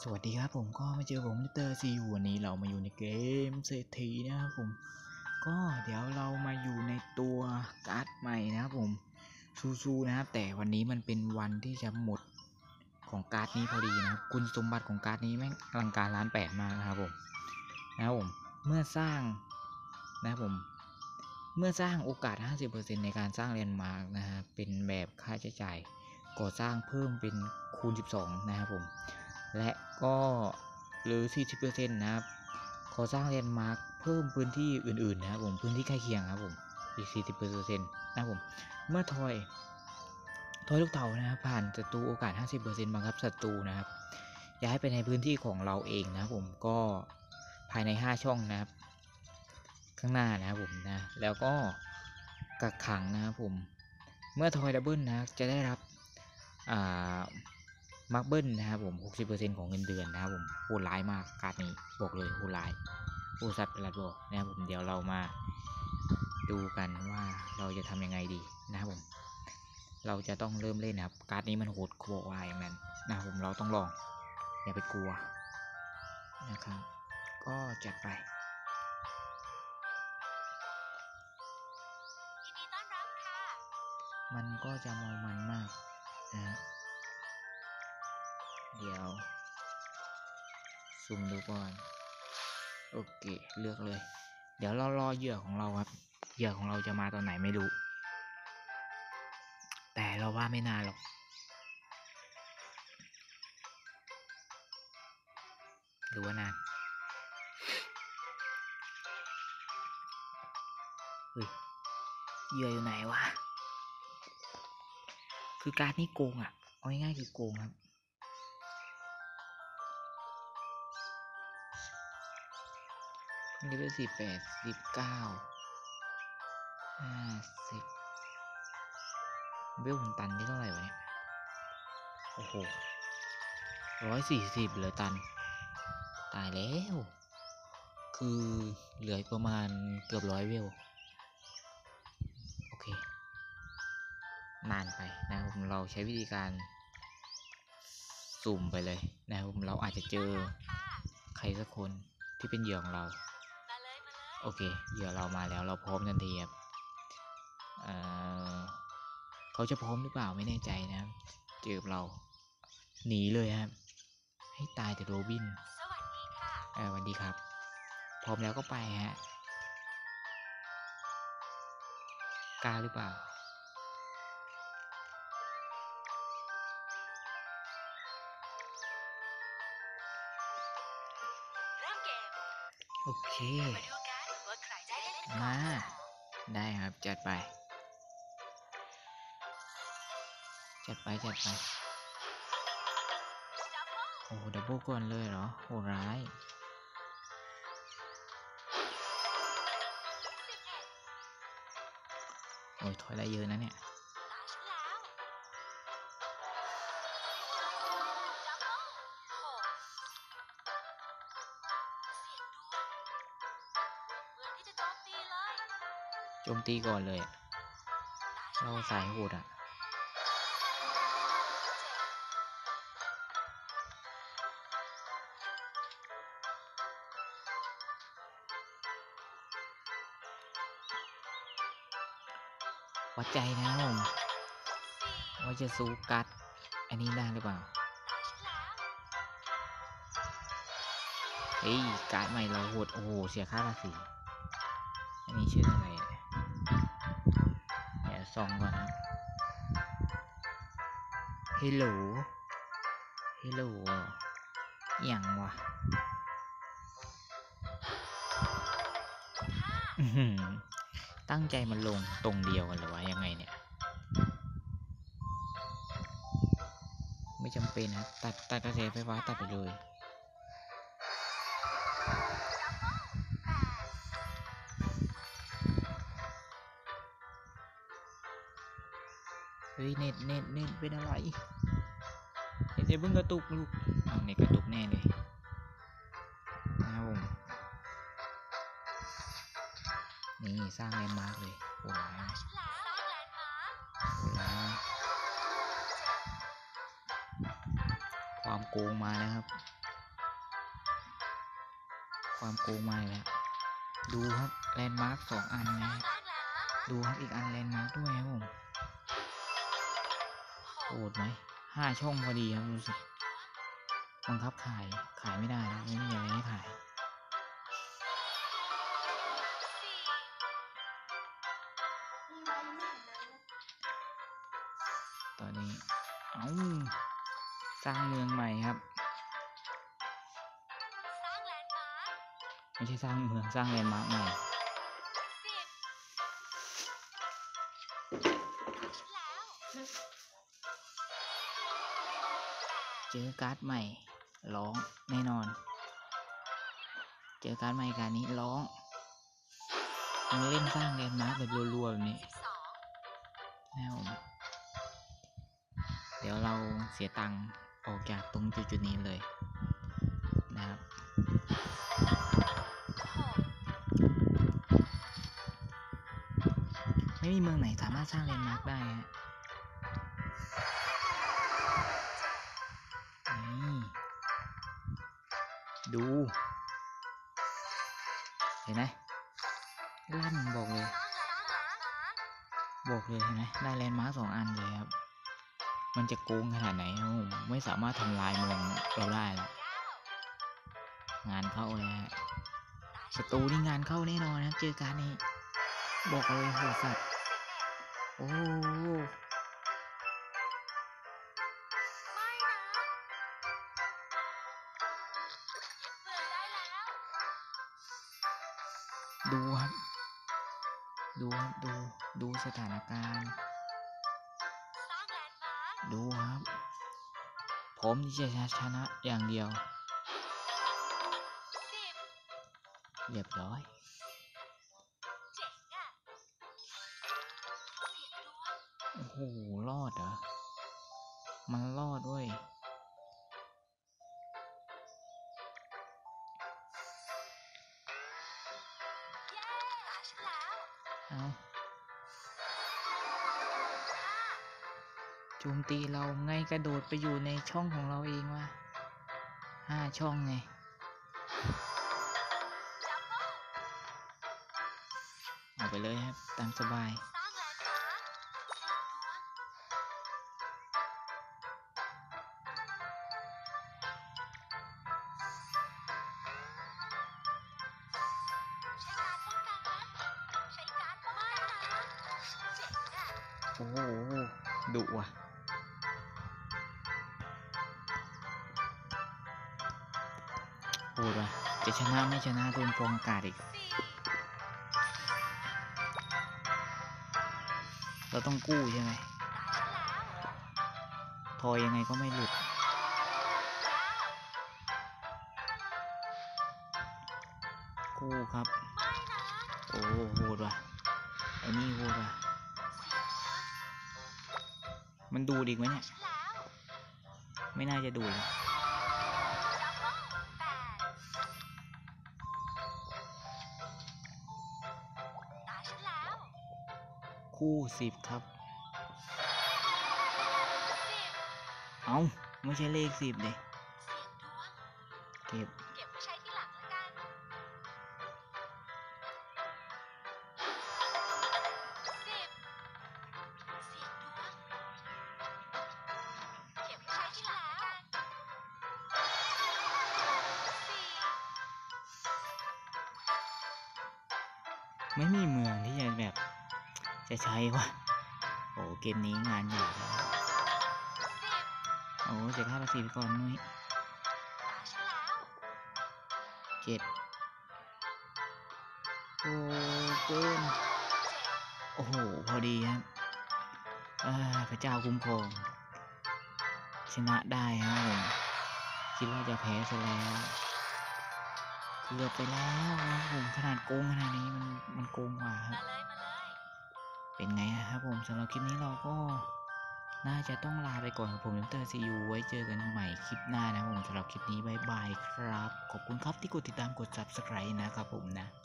สวัสดีครับผมก็มาเจอผมมิสเตอร์ซีวันนี้เรามาอยู่ในเกมเศรษฐีนะครับผมก็เดี๋ยวเรามาอยู่ในตัวการ์ดใหม่นะครับผมซูนะครับแต่วันนี้มันเป็นวันที่จะหมดของการ์ดนี้พอดีนะครับคุณสมบัติของการ์ดนี้แม่งอลังการล้านแปดมากนะครับผมเมื่อสร้างนะครับผมเมื่อสร้างโอกาส 50% ในการสร้างแลนด์มาร์กนะฮะเป็นแบบค่าใช้จ่ายก่อสร้างเพิ่มเป็นคูณ 12นะครับผมและก็หรือ 40% นะครับขอสร้างแลนด์มาร์คเพิ่มพื้นที่อื่นๆนะครับผมพื้นที่ใกล้เคียงครับผมอีก 40% นะครับผมเมื่อทอยลูกเต๋านะครับผ่านศัตรูโอกาส 50% บังคับศัตรูนะครับย้ายไปในพื้นที่ของเราเองนะครับผมก็ภายใน5ช่องนะครับข้างหน้านะครับผมนะแล้วก็กักขังนะครับผมเมื่อทอยดับเบิลนะจะได้รับมาร์กเบิลนะครับผม 60% ของเงินเดือนนะครับผมโหดร้ายมากการ์ดนี้บอกเลยโหดร้ายโหดสัตว์ประหลาดบอกนะครับผมเดี๋ยวเรามาดูกันว่าเราจะทำยังไงดีนะครับผมเราจะต้องเริ่มเล่นนะครับการ์ดนี้มันโหดโคบายอย่างนั้นนะครับผมเราต้องลองอย่าไปกลัวนะครับก็จัดไปมันก็จะเมามันมากนะเดี๋ยวสุ่มดูก่อนโอเคเลือกเลยเดี๋ยวเรารอเหยื่อของเราครับเหยื่อของเราจะมาตอนไหนไม่รู้แต่เราว่าไม่นานหรอกหรือว่านานเฮ้ยเหยื่ออยู่ไหนวะคือการ์ดนี่โกงอ่ะเอาง่ายๆคือโกงครับเลเวล50เวลผมตันนี่เท่าไหร่วะเนี่ยโอ้โห140เหลือตันตายแล้วคือเหลือประมาณเกือบ100เวลโอเคนานไปนะครับผมเราใช้วิธีการสุ่มไปเลยนะครับผมเราอาจจะเจอใครสักคนที่เป็นเหยื่อของเราโอเคเหยื่อเรามาแล้วเราพร้อมทันทีครับเขาจะพร้อมหรือเปล่าไม่แน่ใจนะครับเจอเราหนีเลยครับให้ตายแต่โรบินสวัสดีครับพร้อมแล้วก็ไปฮะกล้าหรือเปล่าโอเคมาได้ครับจัดไปโอ้ดับเบิลก่อนเลยเหรอโหร้ายโอ้ยถอยได้เยอะนะเนี่ยโจมตีก่อนเลยเราสายโหดอ่ะวัดใจนะผมว่าจะสู้กัดอันนี้ได้หรือเปล่าเฮ้ยการ์ดใหม่เราโหดโอ้โหเสียค่าภาษีอันนี้ชื่ออะไรเดี๋ยวส่องก่อนนะฮัลโหลอย่างวะตั้งใจมันลงตรงเดียวกันหรือวะยังไงเนี่ยไม่จำเป็นนะตัดกระแสไฟฟ้าตัดไปเลยเฮ้ยเน็ตเป็นอะไรเน็ตจะเพิ่งกระตุกลูกเอาเน็ตกระตุกแน่เลยนะครับผมนี่สร้างแลนด์มาร์กเลยโอ้ยความโกงมาแล้วครับความโกงมาแล้วดูครับแลนด์มาร์ค2 อันนะดูครับอีกอันแลนด์มาร์คด้วยครับผมโหดไหม5 ช่องพอดีครับรู้สึกบังคับขายไม่ได้นะไม่มีอะไรให้ขายตอนนี้สร้างเมืองใหม่ครับไม่ใช่สร้างเมืองสร้างแลนด์มาร์คใหม่เจอการ์ดใหม่ร้องแน่นอนเจอการ์ดใหม่การนี้ร้องมันเล่นสร้างแลนด์มาร์คแบบรัวๆแบบนี้แล้วเดี๋ยวเราเสียตังค์ออกจากตรงจุดนี้เลยนะครับไม่มีเมืองไหนสามารถสร้างแลนด์มาร์คได้ฮะนี่ดูเห็นไหมลั่นบอกเลยเห็นไหมได้แลนด์มาร์ค2 อันเลยครับมันจะโกงขนาดไหนผมไม่สามารถทำลายเมืองเราได้แล้วงานเข้าเลยฮะศัตรูนี่งานเข้าแน่นอนนะเจอการนี้บอกเลยโหดสัตว์โอ้ดูครับดูสถานการณ์ดูครับพร้อมที่จะชนะอย่างเดียวเรียบร้อยโอ้โหรอดเหรอมันรอดด้วยเอาโจมตีเราไงกระโดดไปอยู่ในช่องของเราเองวะ5 ช่องไงเอาไปเลยครับตามสบายโอ้โหดุว่ะโหดว่ะจะชนะไม่ชนะโดนฟองอากาศอีกเราต้องกู้ใช่ไหมทอยยังไงก็ไม่หลุดกู้ครับโอ้โหดว่ะไอ้นี่โหดว่ะมันดูดอีกไหมเนี่ยไม่น่าจะดูดคู่10ครับเอาไม่ใช่เลข10เลยเก็บไว้ใช้ที่หลังแล้วกันไม่มีเมืองที่จะแบบจะใช้วะโอ้เกมนี้งานใหญ่แล้วโอ้เสียค่าภาษีไปก่อนนุ้ย7โอ้เกินโอ้โหพอดีครับพระเจ้าคุ้มครองชนะได้ครับผมคิดว่าจะแพ้ซะแล้วเกือบไปแล้วครับผมขนาดโกงขนาดนี้มันโกงกว่าครับเป็นไงครับผมสำหรับคลิปนี้เราก็น่าจะต้องลาไปก่อนครับผมดรซียูไว้เจอกันใหม่คลิปหน้านะผมสำหรับคลิปนี้บ๊ายบายครับขอบคุณครับที่กดติดตามกด Subscribe นะครับผมนะ